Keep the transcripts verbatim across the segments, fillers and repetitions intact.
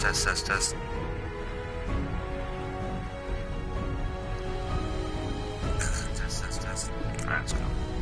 Test, test, test. Test, test, test. Alright, let's go.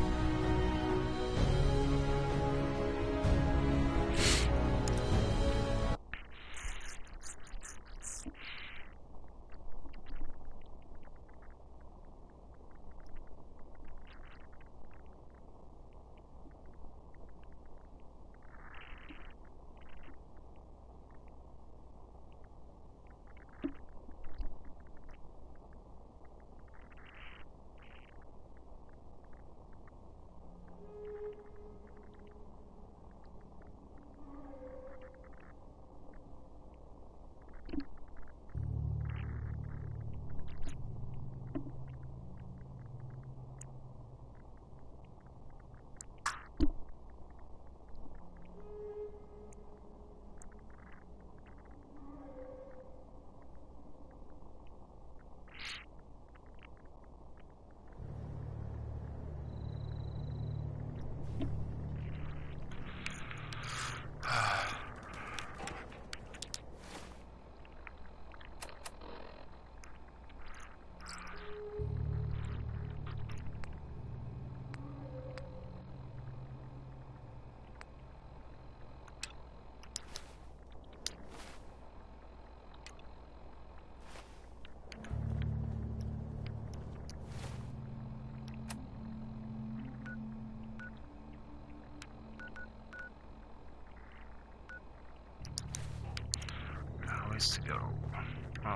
To go. Oh.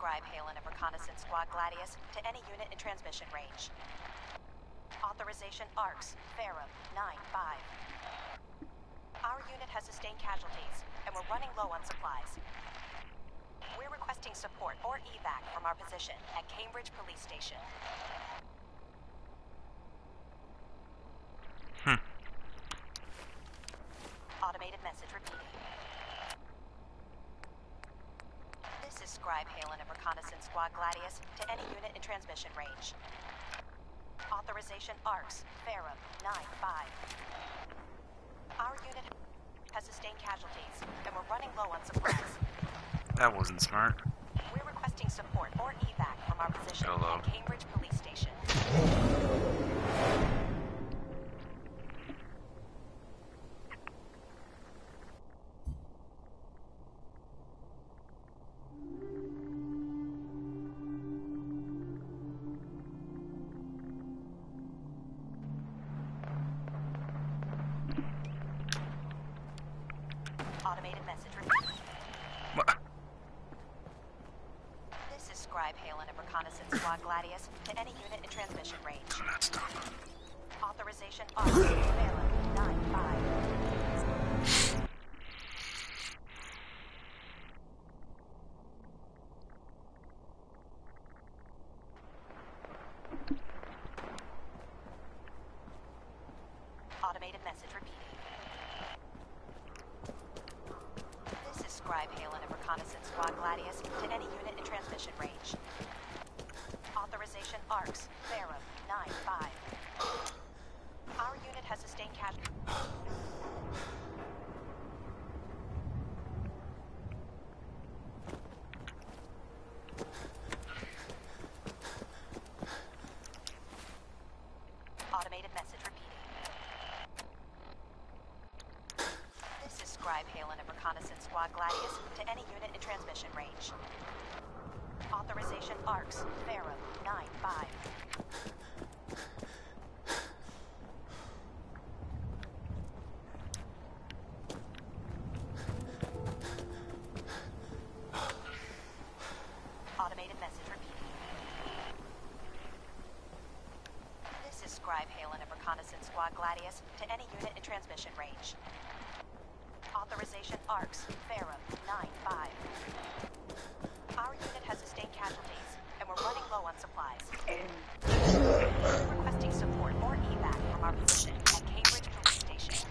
Scribe Halen of Reconnaissance Squad Gladius to any unit in transmission range. Authorization ARCS, Ferrum, nine five. Our unit has sustained casualties, and we're running low on supplies. We're requesting support or evac from our position at Cambridge Police Station. Hmm. Automated message repeating. This is Scribe Halen of Reconnaissance Squad Gladius to any unit in transmission range. Authorization ARCS, Ferrum, nine five. Our unit has sustained casualties, and we're running low on supplies. That wasn't smart. We're requesting support or evac from our position Hello. at Cambridge Police Station. Automated message repeating. What? This is Scribe Halen of Reconnaissance Squad Gladius to any unit in transmission range. Do not stop. Authorization ARCS, Ferrum, nine five. Automated message repeating. This is Scribe Halen of Reconnaissance Squad Gladius to any unit in transmission range. Authorization ARCS, Ferrum, nine five. Our unit has sustained casualties. Automated message repeating. This is Scribe Halen of Reconnaissance Squad Gladius to any unit in transmission range. Authorization ARCS, Ferrum, nine five. Automated message repeating. This is Scribe Halen of Reconnaissance Squad Gladius to any unit in transmission range. Authorization ARCS, Ferrum, nine five. Our unit has sustained casualties, and we're running low on supplies. We're requesting support or evac from our position at Cambridge Police Station.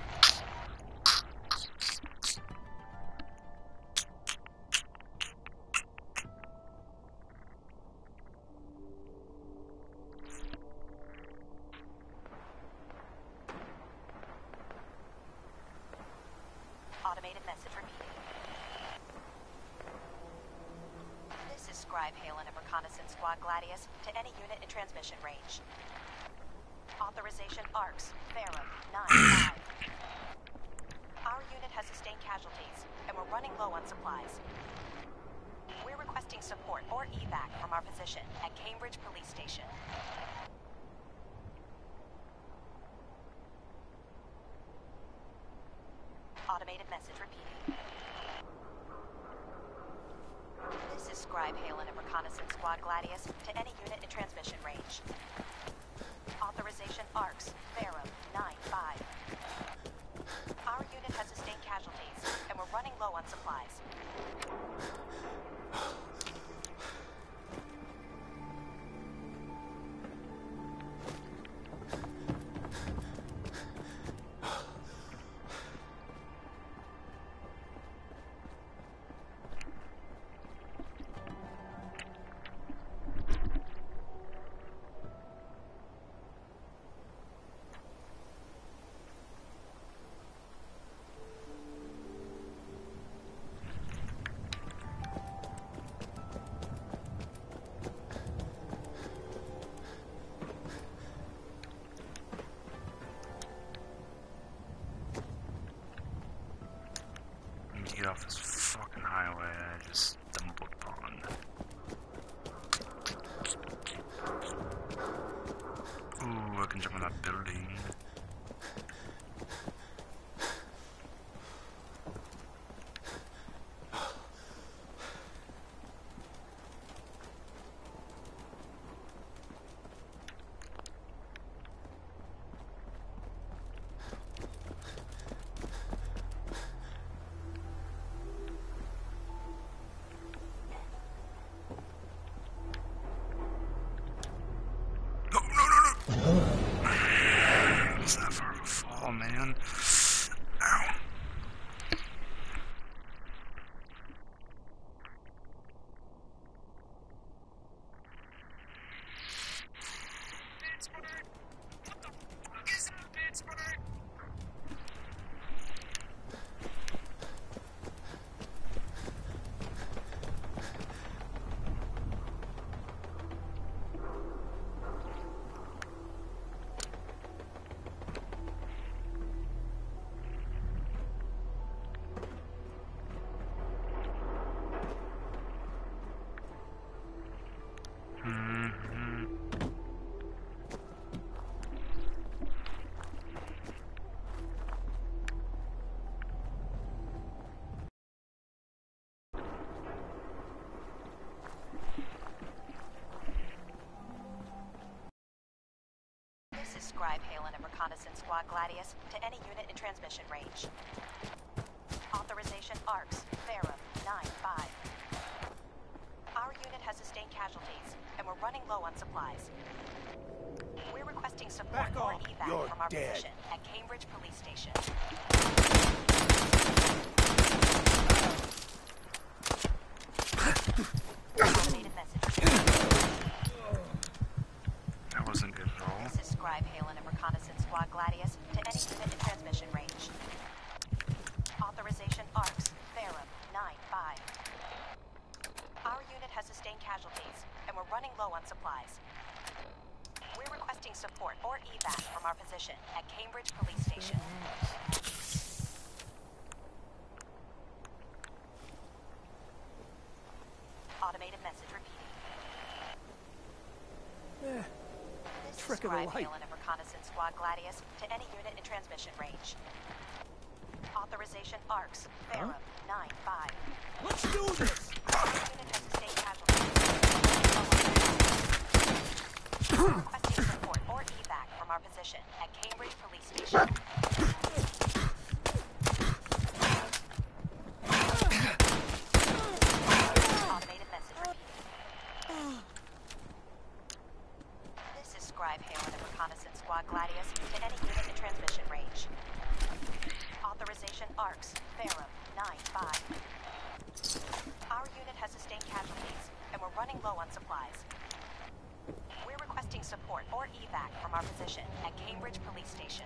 Automated message repeating. This is Scribe Halen of Reconnaissance Squad Gladius to any unit in transmission range. Authorization ARCS, Ferrum, nine five. Our unit has sustained casualties, and we're running low on supplies. We're requesting support or evac from our position at Cambridge Police Station. Automated message repeating. This is Scribe Halen of Reconnaissance Squad Gladius to any unit in transmission range. Authorization ARCS, Ferrum, nine five. Our unit has sustained casualties, and we're running low on supplies. Get off this fucking highway I just stumbled upon. Ooh, I can jump on that building. is Scribe Halen of Reconnaissance Squad Gladius to any unit in transmission range. Authorization ARCS, Ferrum, nine five. Our unit has sustained casualties, and we're running low on supplies. We're requesting support Back or off. evac You're from our dead. position at Cambridge Police Station. Automated message. That wasn't good at all. This is Scribe Halen of Reconnaissance Squad Gladius to any unit in transmission range. Authorization ARCS, Ferrum, nine five. Our unit has sustained casualties, and we're running low on supplies. We're requesting support or evac from our position at Cambridge Police Station. Automated message repeating. Eh, This is trick of the Scribe light. Halen of Reconnaissance Squad Gladius to any unit in transmission range. Authorization ARCS, Ferrum, nine five. Let's do this! Our unit has sustained casualties. We're requesting support or evac from our position at Cambridge Police Station. Automated message repeating. This is Scribe Halen of Reconnaissance Squad Gladius to any unit in transmission range. Authorization ARCS, Ferrum, nine five. Our unit has sustained casualties, and we're running low on supplies. We're requesting support or evac from our position at Cambridge Police Station.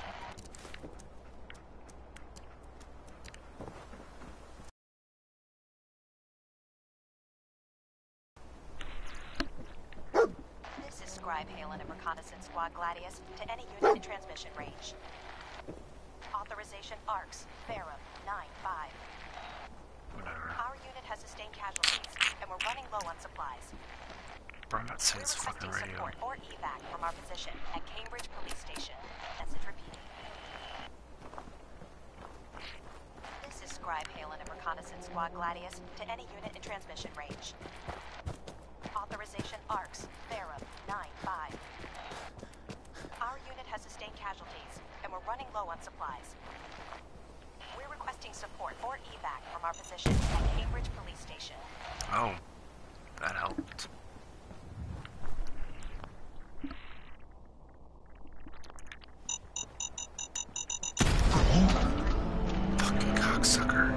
This is Scribe Halen of Reconnaissance Squad Gladius to any unit in transmission range. Authorization ARCS, Ferrum, nine five. Whatever. Our unit has sustained casualties, and we're running low on supplies. Bro, that We're says fucking requesting radio. support or evac from our position at Cambridge Police Station. Message repeating. This is Scribe Halen of Reconnaissance Squad Gladius to any unit in transmission range. Authorization ARCS, Ferrum, nine five. Our unit has sustained casualties, and we're running low on supplies. We're requesting support or evac from our position at Cambridge Police Station. Oh, that helped. Fucking cocksucker.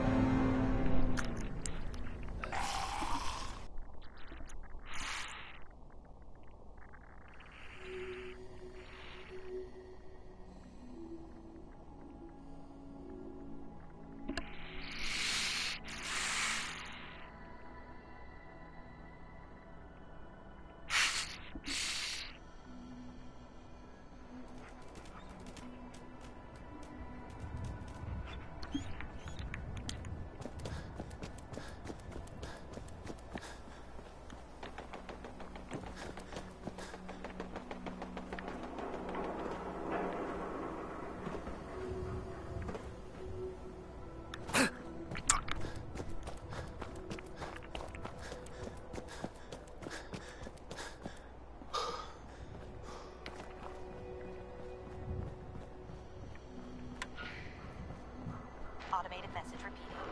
Automated message repeating.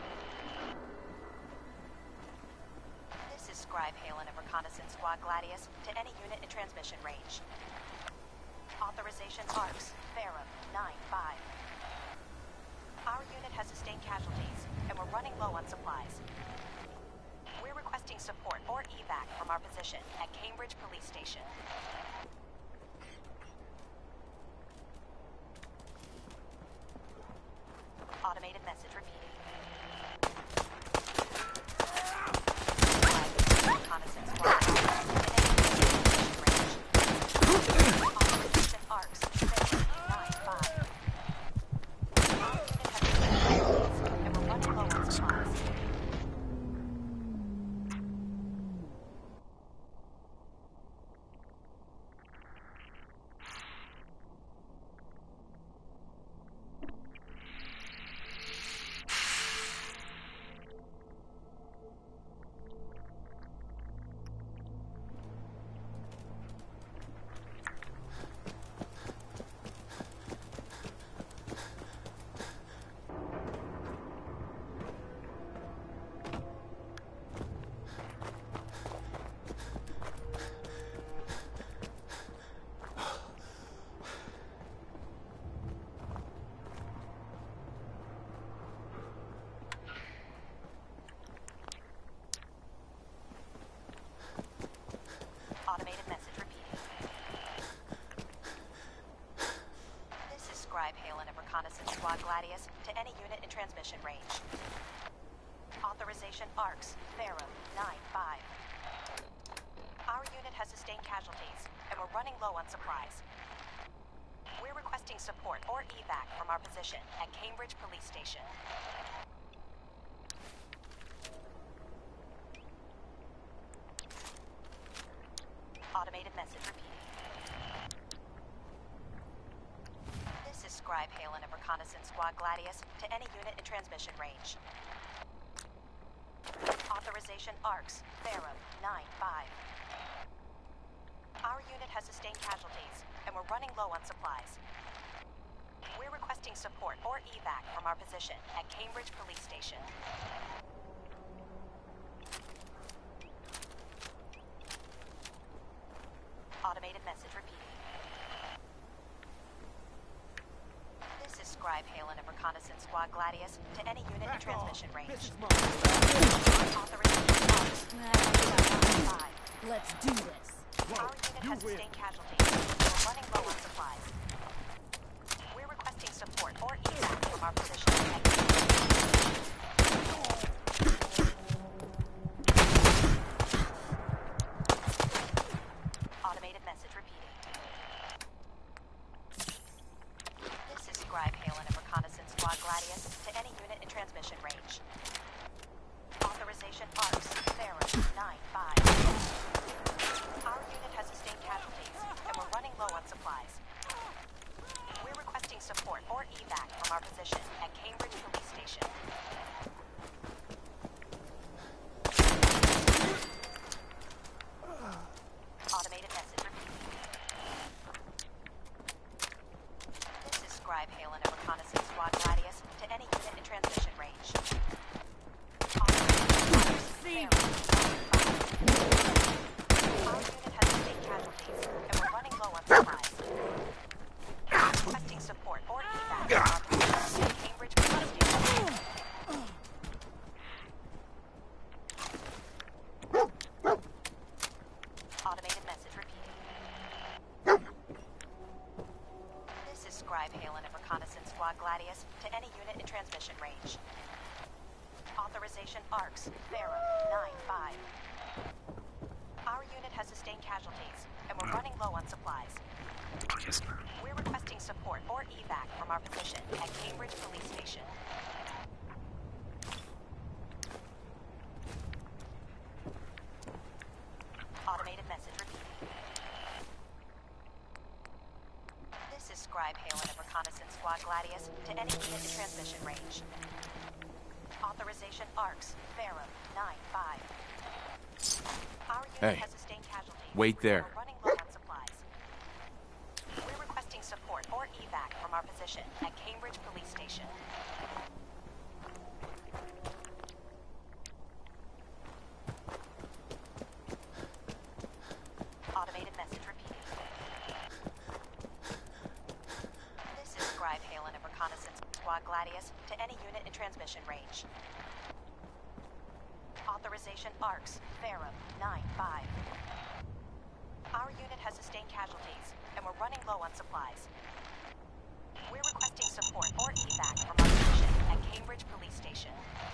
This is Scribe Halen of Reconnaissance Squad Gladius to any unit in transmission range. Authorization ARCS, Ferrum, nine five. Our unit has sustained casualties, and we're running low on supplies. We're requesting support or evac from our position at Cambridge Police Station. Automated message repeating. Reconnaissance Squad Gladius to any unit in transmission range. Authorization ARCS, Ferrum, nine five. Our unit has sustained casualties, and we're running low on supplies. Squad Gladius to any unit in transmission range. Authorization ARCS, Farum, nine five. Our unit has sustained casualties, and we're running low on supplies. We're requesting support or evac from our position at Cambridge Police Station. Automated message repeating. This is Scribe Halen of Reconnaissance Squad Gladius to any unit in transmission range. Authorization ARCS, Farum, nine five. Our unit has sustained casualties, and we're running low on supplies. We're requesting support or evac from our position at Cambridge Police Station. Automated message repeating. This is Scribe Halen of Reconnaissance Squad Gladius to any unit in transmission range. Authorization ARCS, Farum, five. Let's do this. Our unit has sustained casualties. We're running low on supplies. We're requesting support or evac from our position at Automated message repeating. This is Scribe Halen of Reconnaissance Squad Gladius to any unit in transmission range. Authorization ARCS, Farum, nine five. Our unit has sustained casualties, and we're running low on supplies. We're requesting support or evac from our position at Cambridge Police Station. Automated message repeating. This is Scribe Halen of Reconnaissance Squad Gladius to any unit in transmission range. See. Our unit has sustained casualties, and we're running low on supplies. We're requesting support or evac from our position at Cambridge Police Station. Automated message repeating. This is Scribe Halen of Reconnaissance Squad Gladius to any unit in transmission range. Authorization ARCS, Farum, nine five. Our unit has sustained casualties, and we're running low on supplies. Oh, yes, ma'am. We're requesting support or evac from our position at Cambridge Police Station. Automated message repeating. This is Scribe Halen of Reconnaissance Squad Gladius to any unit in transmission range. Authorization ARCS, Farum, nine five. Our unit Hey, has sustained casualties. wait there. We're running low on supplies. We're requesting support or evac from our position at Cambridge Police Station. Automated message repeating. This is Scribe Halen of Reconnaissance Squad Gladius to any unit in transmission range. Authorization ARCS, Farum, nine five. Our unit has sustained casualties, and we're running low on supplies. We're requesting support or evac from our position at Cambridge Police Station.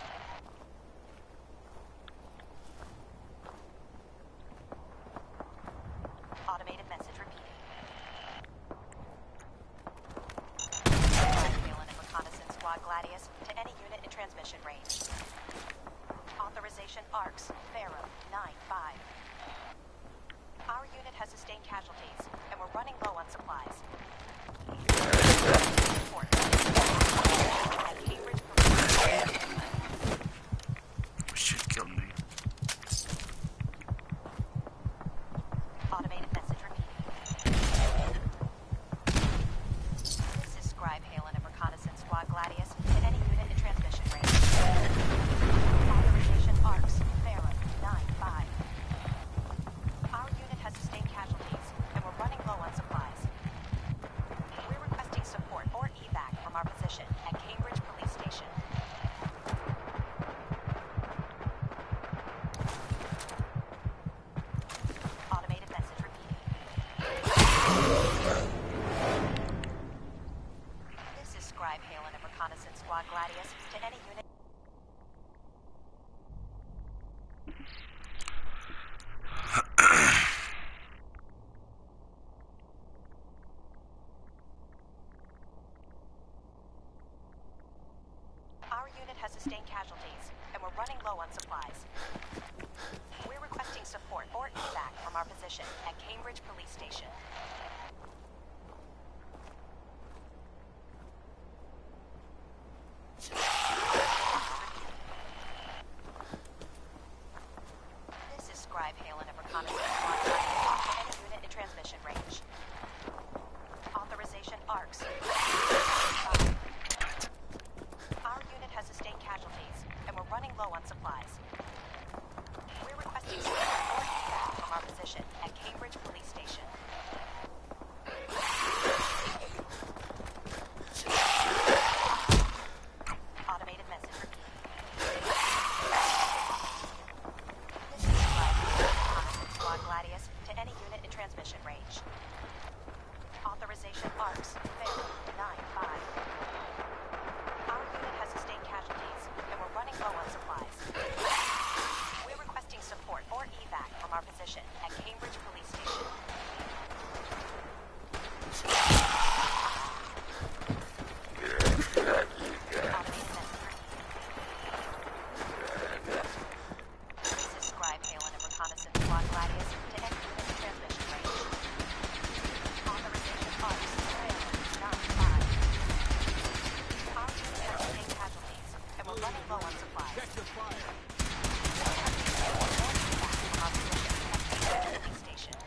Automated message repeating. Halen of Reconnaissance Squad Gladius to any unit in transmission range. Authorization ARCS, Farum, nine five. Our unit has sustained casualties, and we're running low on supplies. Support at Cambridge Police Station. Shit killed me. Automated message repeating. This is Scribe Halen of Reconnaissance Squad Gladius to any unit in transmission range. Authorization ARCS, Farum, nine five. Our unit has sustained casualties, and we're running low on supplies. We're requesting support or evac from Squad Gladius to any unit. Our unit has sustained casualties, and we're running low on supplies. We're requesting support or evac from our position at Cambridge Police Station. This is Scribe Halen of Reconnaissance Squad Gladius to any unit in transmission range. Authorization ARCS. Our unit has sustained casualties, and we're running low on supplies. We're requesting support or evac from our position at Cambridge Police Station. Automated message repeating. This is Scribe Halen of Reconnaissance Squad Gladius to any unit in transmission range. Authorization ARCS. Fair. nine five. Our unit has sustained casualties, and we're running low on supplies. We're requesting support or evac from our position at Cambridge Police Station. Automated message. This is Scribe Halen of Reconnaissance Squad Gladius to any unit in transmission range. Authorization ARCS. Fair. nine five. Our unit has sustained casualties, and we're running low on supplies. Check your fire. Police Station.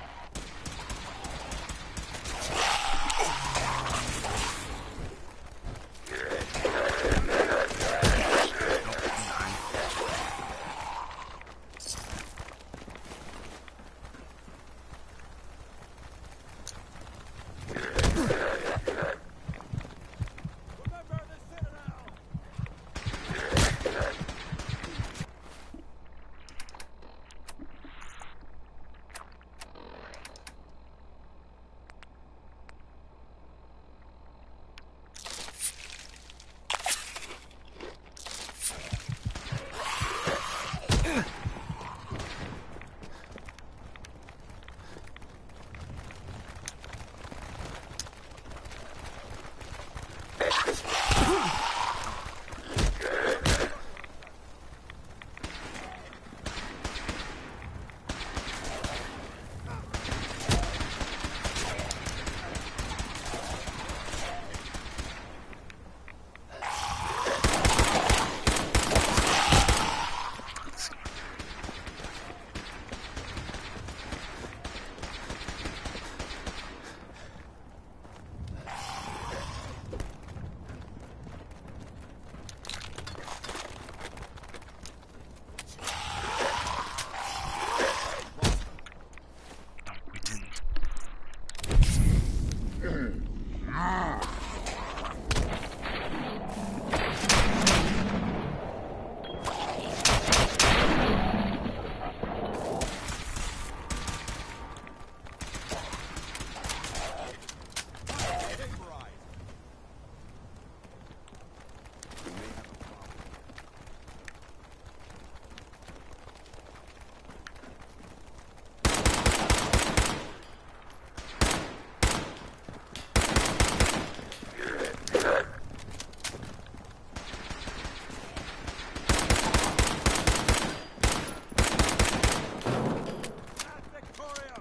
Remember the Citadel! No, we didn't. Vaporized. We may have a problem. Ad Victoriam!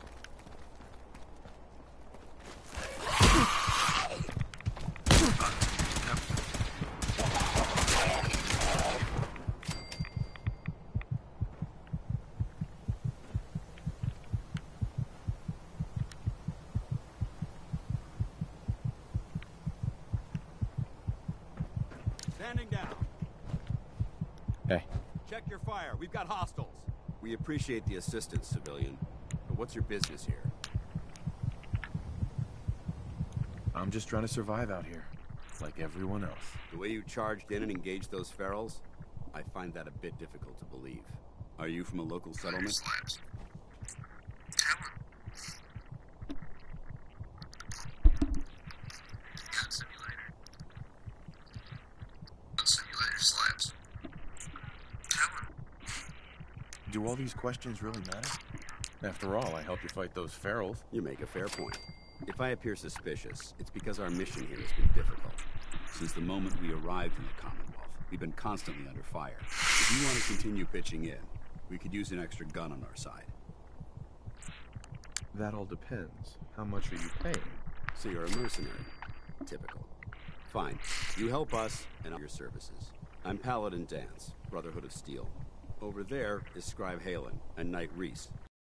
Standing down. Hey, Check your fire. We've got hostiles. We appreciate the assistance, civilian. But what's your business here? I'm just trying to survive out here, like everyone else. The way you charged in and engaged those ferals, I find that a bit difficult to believe. Are you from a local settlement? Slabs. Simulator. do all these questions really matter? After all, I helped you fight those ferals. You make a fair point. If I appear suspicious, it's because our mission here has been difficult. Since the moment we arrived in the Commonwealth, we've been constantly under fire. If you want to continue pitching in, we could use an extra gun on our side. That all depends. How much are you paying? So you're a mercenary. Typical. Fine. You help us and your services. I'm Paladin Danse, Brotherhood of Steel. Over there is Scribe Halen and Knight Reese.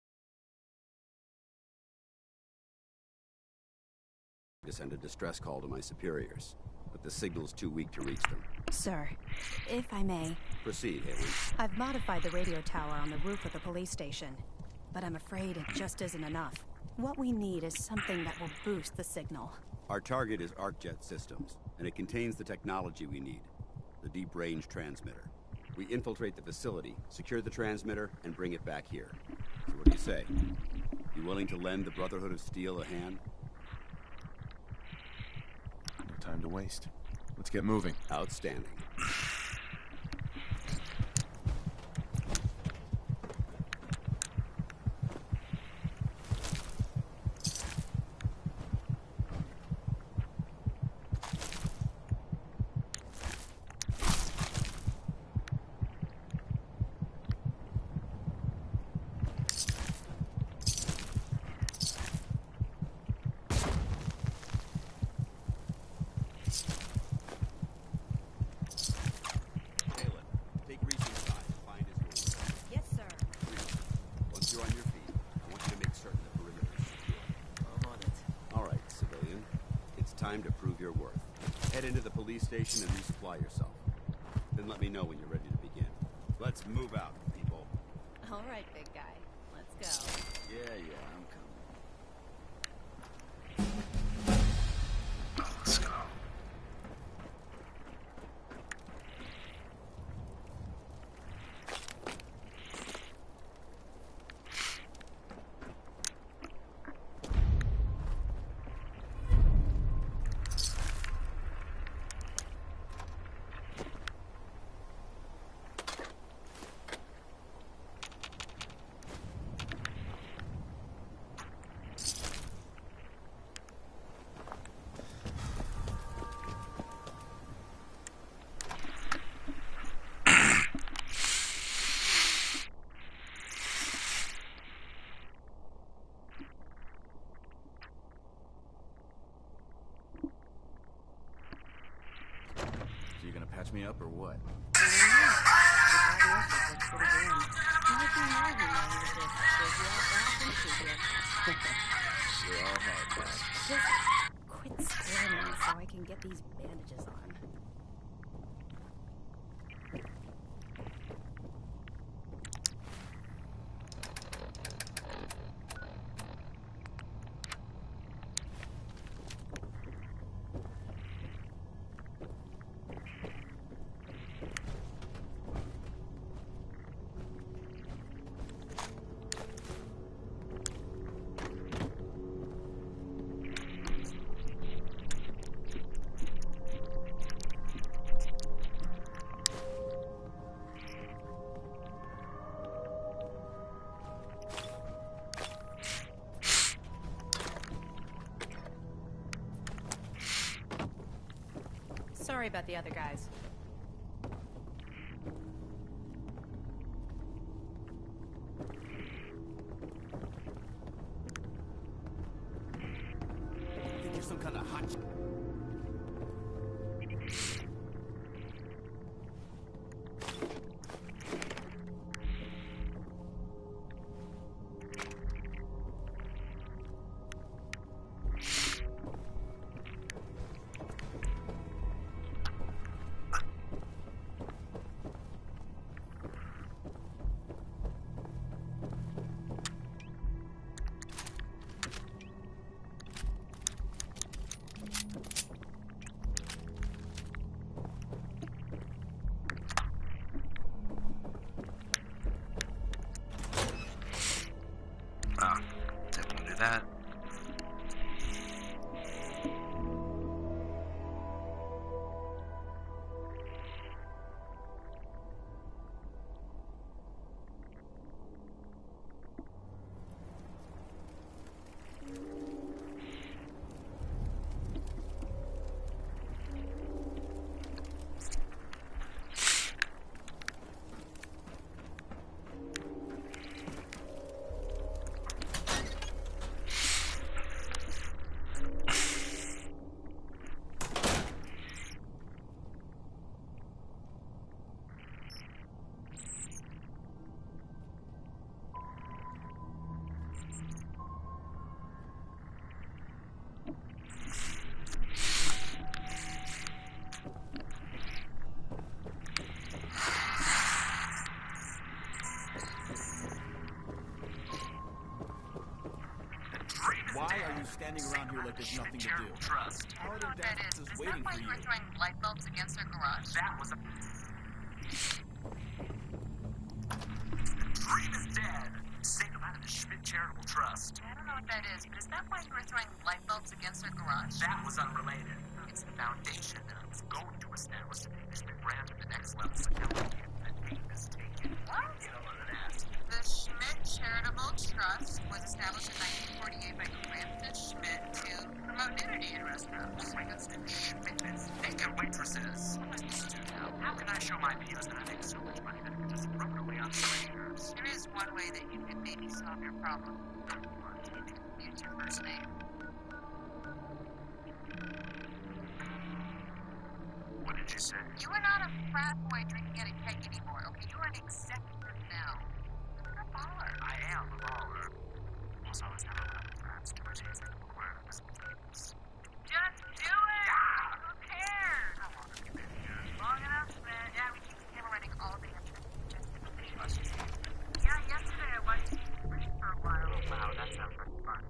To send a distress call to my superiors, but the signal's too weak to reach them. Sir, if I may... Proceed, Halen. I've modified the radio tower on the roof of the police station, but I'm afraid it just isn't enough. What we need is something that will boost the signal. Our target is ArcJet Systems, and it contains the technology we need, the deep-range transmitter. We infiltrate the facility, secure the transmitter, and bring it back here. So what do you say? You willing to lend the Brotherhood of Steel a hand? No time to waste. Let's get moving. Outstanding. Time to prove your worth. Head into the police station and resupply yourself. Then let me know when you're ready to begin. Let's move out, people. All right, big guy. Let's go. Yeah, yeah, I'm coming. Let's go. Patch me up or what? You're all hard, Just quit squirming so I can get these bandages on. Sorry about the other guys. Think you're some kind of hot... who's standing around here like there's nothing to do. Trust. Paladin Dances is waiting for you. Why you were throwing light bulbs against their garage? That was a... Dream is dead. Say goodbye to the Schmidt Charitable Trust. I don't know what that is, but is that why you were throwing light bulbs against their garage? That was unrelated. It's the foundation that I was going to establish to take the Schmidt brand to the next level. So now we get the name is taken. What? You know what it is. The Schmidt Charitable Trust was established in nineteen forty-eight by Crampton Schmidt to promote nudity in restaurants. Oh my goodness, Schmidt. Naked waitresses. What am I supposed to do now? How can I show my peers that I make so much money that I can just rub it away on strangers? There is one way that you can maybe solve your problem. Use your first name. What did you say? You are not a frat boy drinking at a keg anymore, okay? You are an executive now. You're a baller. I am a baller. Also, I was never one of the frats to much easier to acquire physical things. Just do it! Yeah. Who cares? I want to be baby again. Long enough, man. Yeah, we keep the camera running all day. Just to be finished. Yeah, yesterday I watched you free for a while. Oh, wow, that sounds like fun.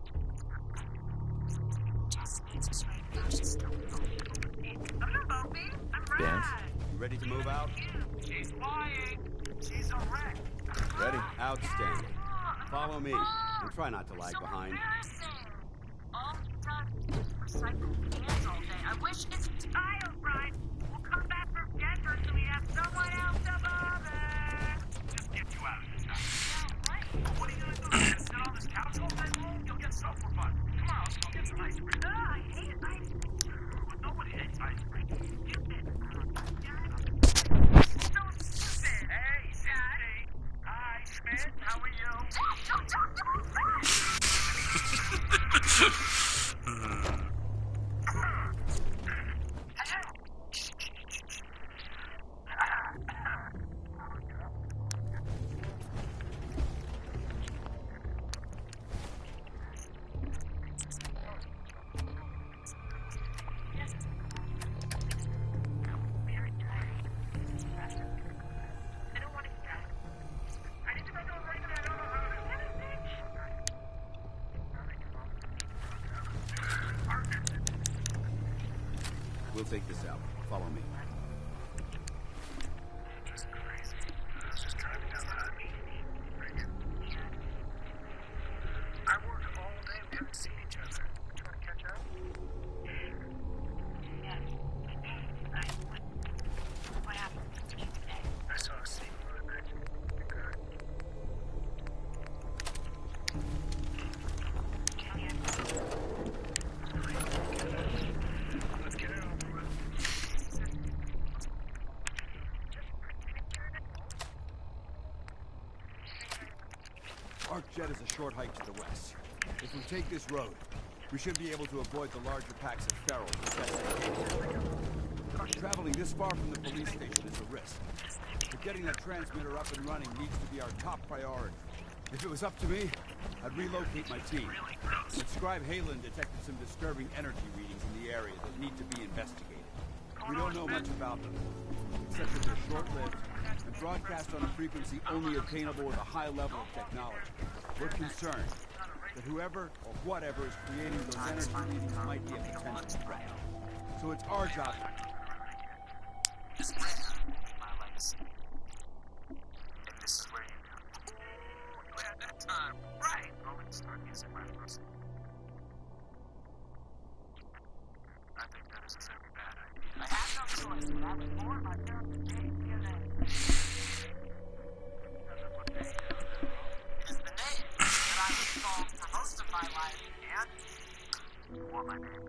Just needs a straight nose. Just don't vote. I'm not voting. I'm Dance? right. Ready to move out? She's flying. She's a wreck. Ready? Outstanding. Follow me, and try not to lag so behind. Embarrassing. All we've done is recycle cans all day. I wish it's tile, Brian. We'll come back from Denver so we have someone else to bother. Just get you out of this house. Yeah, right. What are you gonna do? You're gonna sit on this couch all day long? You'll get so for fun. Come on, let's go get some ice cream. Ugh, I hate ice cream. Nobody hates ice cream. So stupid. Hey, Dad. Hi, Schmidt. How are you? Dad, don't talk to my friend. We'll take this out. Follow me. Just crazy. I was just driving down the highway. I worked all day. We haven't seen each other. Do you want to catch up? What happened today? I saw a scene the other night. Good. Let's get it over with. ArcJet is a short hike to the west. If we take this road, we should be able to avoid the larger packs of feral infested. Traveling this far from the police station is a risk. But getting that transmitter up and running needs to be our top priority. If it was up to me, I'd relocate my team. But Scribe Halen detected some disturbing energy readings in the area that need to be investigated. We don't know much about them, except that they're short-lived and broadcast on a frequency only obtainable with a high level of technology. We're concerned that whoever or whatever is creating those energy readings might be a potential threat. So it's our job. This is my legacy. And this is where you come. You had that time. Right. Rolling Star Music my first. I think that is a very bad idea. I had no choice. When I was born, my parents gave me a name. It is the name that I was called for most of my life, and you want my name.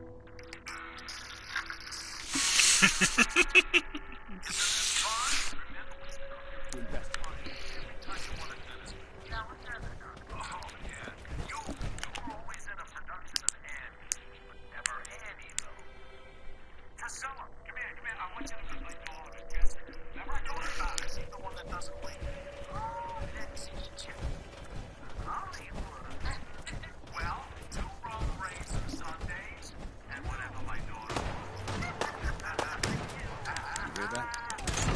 To investigate. Now, what's the other guy? Oh, yeah. You, you were always in a production of Annie, but never Annie, though. Priscilla, come here, come here. I want you to meet my daughter, Jessica. Remember I told you about her? She's the one that doesn't wait. Oh, that's teacher. Hollywood. Well, two roll rays on Sundays, and whatever my daughter wants. You hear that?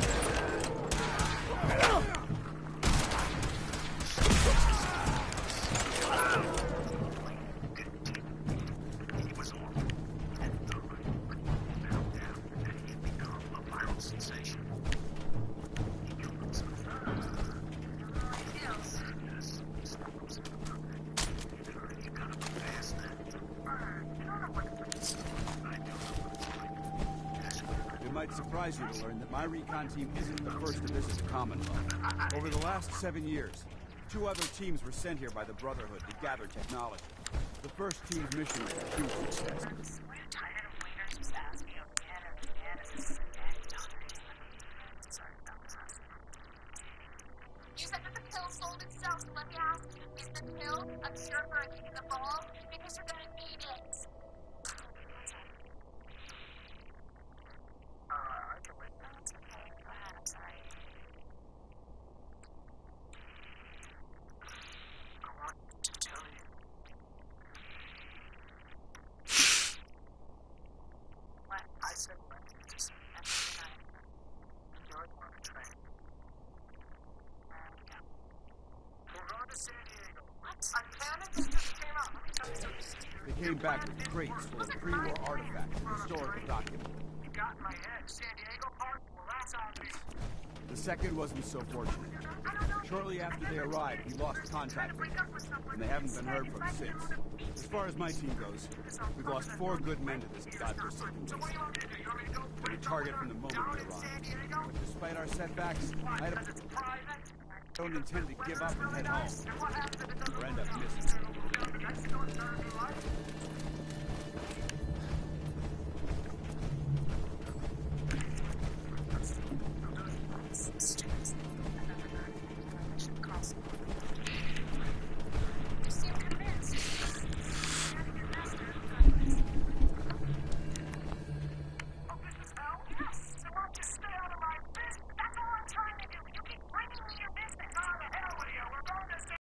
It might surprise you to learn that my recon team isn't the first to visit the Commonwealth. Over the last seven years, two other teams were sent here by the Brotherhood to gather technology. The first team's mission was a huge success. You said that the pill sold itself, so let me ask, is the pill a cure for a kick in the ball? Because you're gonna need it. Uh, I can wait. That's okay. Go ahead, I'm sorry. I want to tell you. What? I said let me just everything I you're on the train. We're going to San Diego. What? A cannon just came out. Let me tell you something. They came back with crates full of pre-war artifacts and historical documents. You got in my head. San Diego part? Well, that's on me. The second wasn't so fortunate. Shortly after they arrived, we lost contact with them, and they haven't been heard from since. As far as my team goes, we've lost four good men to this godforsaken waste. Been a target from the moment we arrived. But despite our setbacks, I don't intend to give up and head home, or end up missing.